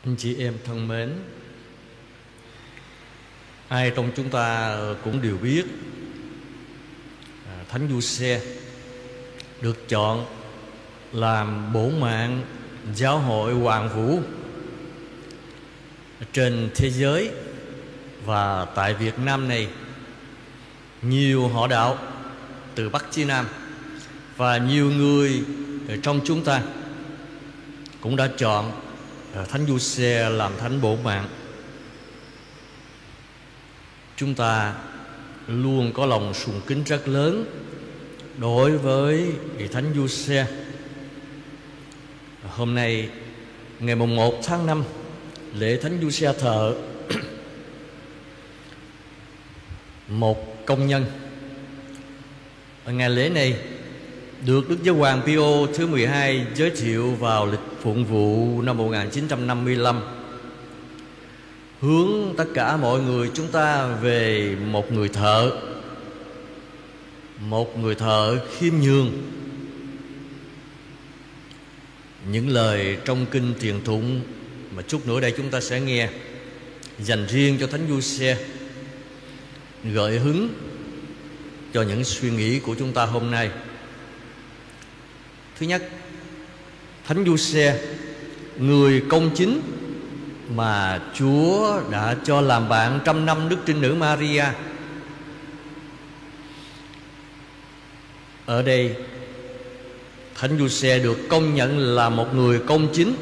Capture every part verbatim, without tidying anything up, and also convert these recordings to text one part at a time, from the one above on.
Anh chị em thân mến, ai trong chúng ta cũng đều biết Thánh Giuse được chọn làm bổn mạng giáo hội hoàn vũ trên thế giới. Và tại Việt Nam này, nhiều họ đạo từ Bắc chí Nam và nhiều người trong chúng ta cũng đã chọn Thánh Giuse làm thánh bổn mạng. Chúng ta luôn có lòng sùng kính rất lớn đối với Thánh Giuse. Hôm nay ngày mùng một tháng năm, lễ Thánh Giuse thờ, một công nhân ở ngày lễ này được Đức Giáo hoàng Pio thứ mười hai giới thiệu vào lịch phụng vụ năm một nghìn chín trăm năm mươi lăm, hướng tất cả mọi người chúng ta về một người thợ, một người thợ khiêm nhường. Những lời trong kinh truyền tụng mà chút nữa đây chúng ta sẽ nghe dành riêng cho Thánh Giuse, gợi hứng cho những suy nghĩ của chúng ta hôm nay. Thứ nhất, Thánh Giuse, người công chính mà Chúa đã cho làm bạn trăm năm Đức Trinh Nữ Maria. Ở đây, Thánh Giuse được công nhận là một người công chính.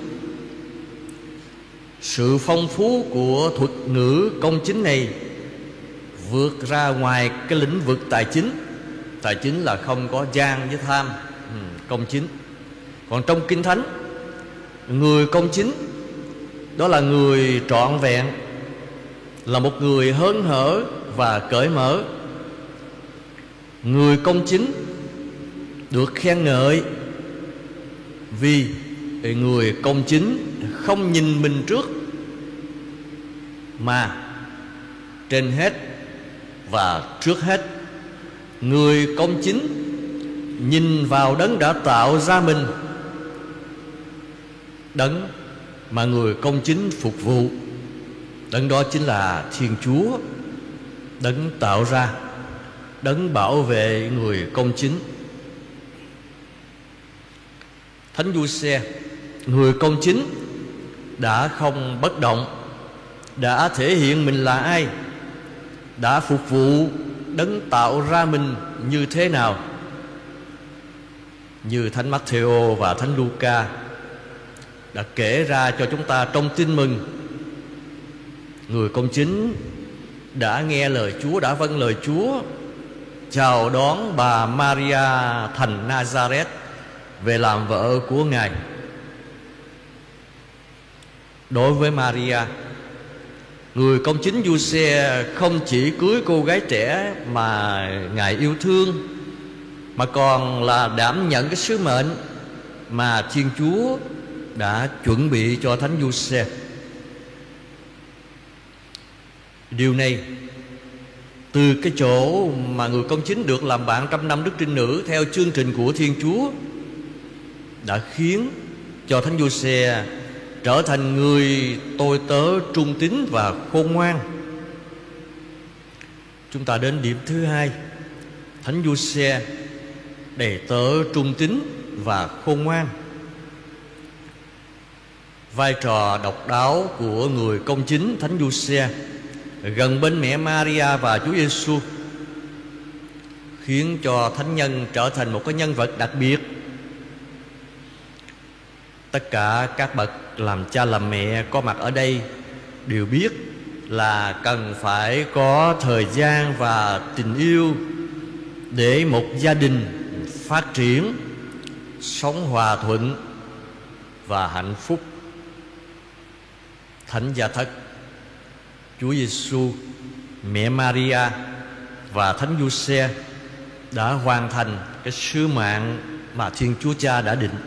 Sự phong phú của thuật ngữ công chính này vượt ra ngoài cái lĩnh vực tài chính. Tài chính là không có gian với tham, ừ, công chính. Còn trong Kinh Thánh, người công chính đó là người trọn vẹn, là một người hớn hở và cởi mở. Người công chính được khen ngợi vì người công chính không nhìn mình trước, mà trên hết và trước hết, người công chính nhìn vào đấng đã tạo ra mình, đấng mà người công chính phục vụ. Đấng đó chính là Thiên Chúa, đấng tạo ra, đấng bảo vệ người công chính. Thánh Giuse, người công chính, đã không bất động, đã thể hiện mình là ai, đã phục vụ đấng tạo ra mình như thế nào. Như Thánh Matthew và Thánh Luca đã kể ra cho chúng ta trong Tin Mừng, người công chính đã nghe lời Chúa, đã vâng lời Chúa, chào đón bà Maria thành Nazareth về làm vợ của Ngài. Đối với Maria, người công chính Giuse không chỉ cưới cô gái trẻ mà Ngài yêu thương, mà còn là đảm nhận cái sứ mệnh mà Thiên Chúa đã chuẩn bị cho Thánh Giuse. Điều này từ cái chỗ mà người công chính được làm bạn trăm năm Đức Trinh Nữ theo chương trình của Thiên Chúa đã khiến cho Thánh Giuse trở thành người tôi tớ trung tín và khôn ngoan. Chúng ta đến điểm thứ hai, Thánh Giuse đầy tớ trung tín và khôn ngoan. Vai trò độc đáo của người công chính Thánh Giuse gần bên mẹ Maria và Chúa Giêsu khiến cho thánh nhân trở thành một cái nhân vật đặc biệt. Tất cả các bậc làm cha làm mẹ có mặt ở đây đều biết là cần phải có thời gian và tình yêu để một gia đình phát triển, sống hòa thuận và hạnh phúc. Thánh Gia Thất, Chúa Giêsu, mẹ Maria và Thánh Giuse đã hoàn thành cái sứ mạng mà Thiên Chúa Cha đã định.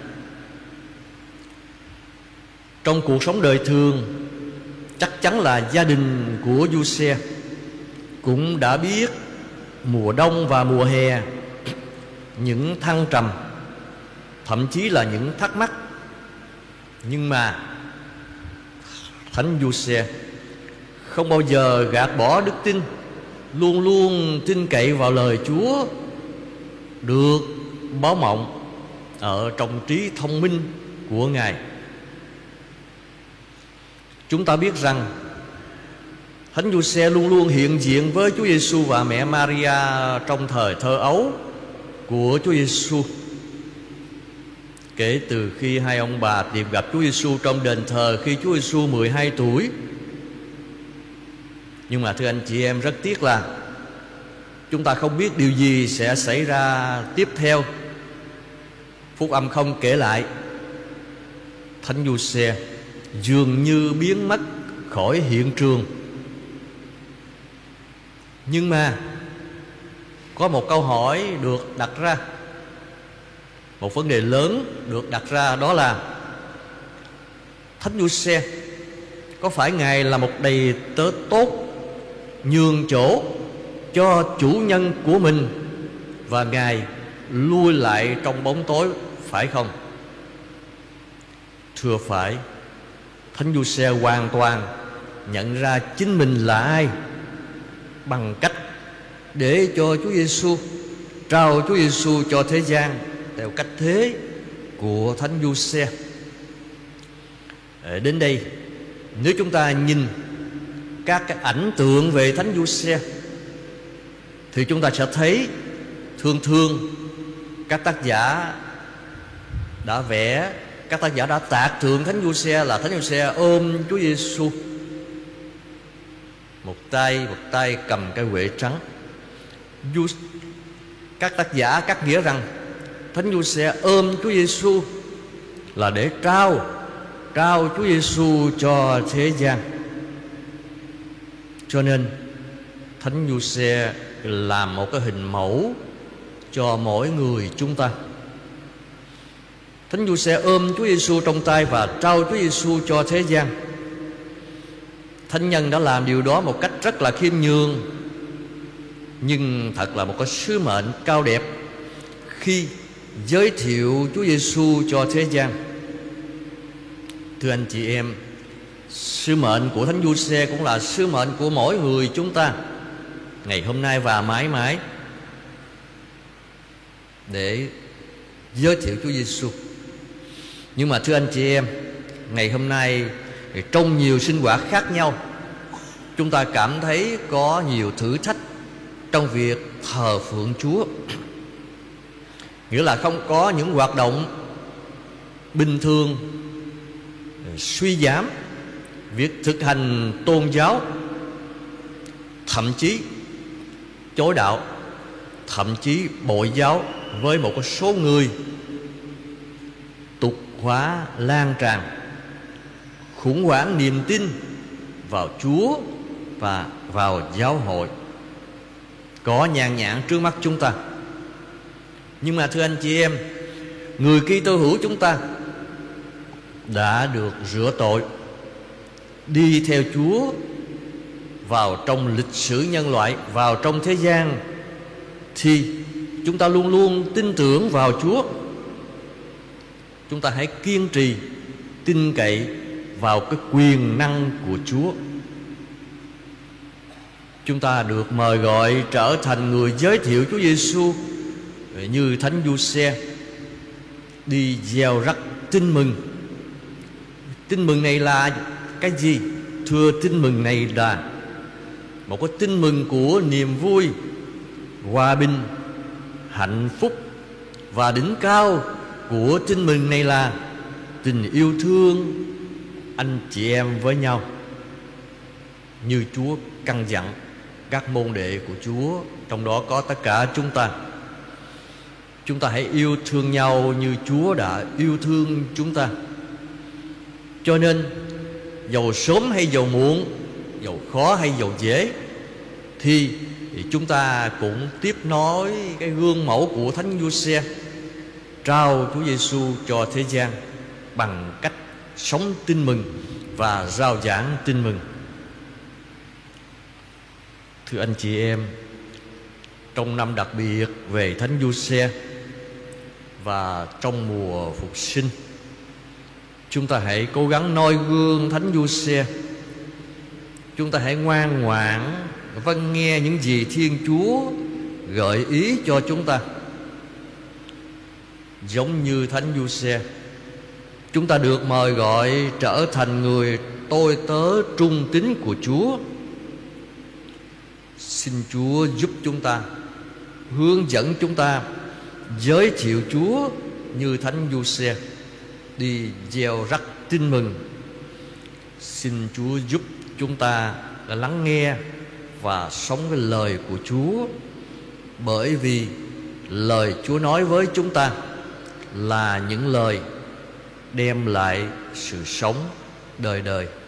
Trong cuộc sống đời thường, chắc chắn là gia đình của Giuse cũng đã biết mùa đông và mùa hè, những thăng trầm, thậm chí là những thắc mắc. Nhưng mà Thánh Giuse không bao giờ gạt bỏ đức tin, luôn luôn tin cậy vào lời Chúa được báo mộng ở trong trí thông minh của Ngài. Chúng ta biết rằng Thánh Giuse luôn luôn hiện diện với Chúa Giêsu và mẹ Maria trong thời thơ ấu của Chúa Giêsu. Kể từ khi hai ông bà tìm gặp Chúa Giêsu trong đền thờ khi Chúa Giêsu mười hai tuổi. Nhưng mà thưa anh chị em, rất tiếc là chúng ta không biết điều gì sẽ xảy ra tiếp theo. Phúc âm không kể lại. Thánh Giuse dường như biến mất khỏi hiện trường. Nhưng mà có một câu hỏi được đặt ra, một vấn đề lớn được đặt ra, đó là Thánh Giuse có phải Ngài là một đầy tớ tốt, nhường chỗ cho chủ nhân của mình và Ngài lui lại trong bóng tối, phải không? Thưa phải. Thánh Giuse hoàn toàn nhận ra chính mình là ai bằng cách để cho Chúa Giêsu, trao Chúa Giêsu cho thế gian theo cách thế của Thánh Giuse. Đến đây, nếu chúng ta nhìn các cái ảnh tượng về Thánh Giuse thì chúng ta sẽ thấy thường thường các tác giả đã vẽ, các tác giả đã tạc tượng Thánh Giuse là Thánh Giuse ôm Chúa Giêsu, một tay một tay cầm cái huệ trắng. Các tác giả cắt nghĩa rằng Thánh Giuse ôm Chúa Giêsu là để trao trao Chúa Giêsu cho thế gian. Cho nên Thánh Giuse làm một cái hình mẫu cho mỗi người chúng ta. Thánh Giuse ôm Chúa Giêsu trong tay và trao Chúa Giêsu cho thế gian. Thánh nhân đã làm điều đó một cách rất là khiêm nhường, nhưng thật là một cái sứ mệnh cao đẹp khi giới thiệu Chúa Giêsu cho thế gian. Thưa anh chị em, sứ mệnh của Thánh Giuse cũng là sứ mệnh của mỗi người chúng ta ngày hôm nay và mãi mãi, để giới thiệu Chúa Giêsu. Nhưng mà thưa anh chị em, ngày hôm nay trong nhiều sinh hoạt khác nhau, chúng ta cảm thấy có nhiều thử thách trong việc thờ phượng Chúa. Nghĩa là không có những hoạt động bình thường suy giảm việc thực hành tôn giáo, thậm chí chối đạo, thậm chí bội giáo với một số người. Tục hóa lan tràn, khủng hoảng niềm tin vào Chúa và vào giáo hội có nhàn nhãn trước mắt chúng ta. Nhưng mà thưa anh chị em, người Kitô hữu chúng ta đã được rửa tội, đi theo Chúa vào trong lịch sử nhân loại, vào trong thế gian, thì chúng ta luôn luôn tin tưởng vào Chúa. Chúng ta hãy kiên trì tin cậy vào cái quyền năng của Chúa. Chúng ta được mời gọi trở thành người giới thiệu Chúa Giêsu như Thánh Giuse, đi gieo rắc tin mừng. Tin mừng này là cái gì? Thưa, tin mừng này là một cái tin mừng của niềm vui, hòa bình, hạnh phúc. Và đỉnh cao của tin mừng này là tình yêu thương anh chị em với nhau, như Chúa căn dặn các môn đệ của Chúa, trong đó có tất cả chúng ta. Chúng ta hãy yêu thương nhau như Chúa đã yêu thương chúng ta. Cho nên dầu sớm hay dầu muộn, dầu khó hay dầu dễ, thì, thì chúng ta cũng tiếp nối cái gương mẫu của Thánh Giuse, trao Chúa Giêsu cho thế gian bằng cách sống tin mừng và rao giảng tin mừng. Thưa anh chị em, trong năm đặc biệt về Thánh Giuse và trong mùa phục sinh, chúng ta hãy cố gắng noi gương Thánh Giuse chúng ta hãy ngoan ngoãn vâng nghe những gì Thiên Chúa gợi ý cho chúng ta. Giống như Thánh Giuse, chúng ta được mời gọi trở thành người tôi tớ trung tín của Chúa. Xin Chúa giúp chúng ta, hướng dẫn chúng ta, giới thiệu Chúa như Thánh Giuse đi gieo rắc tin mừng. Xin Chúa giúp chúng ta lắng nghe và sống cái lời của Chúa, bởi vì lời Chúa nói với chúng ta là những lời đem lại sự sống đời đời.